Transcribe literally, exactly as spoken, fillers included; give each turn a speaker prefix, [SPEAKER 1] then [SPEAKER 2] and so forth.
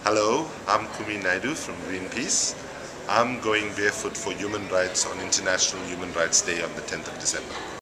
[SPEAKER 1] Hello, I'm Kumi Naidu from Greenpeace. I'm going barefoot for human rights on International Human Rights Day on the tenth of December.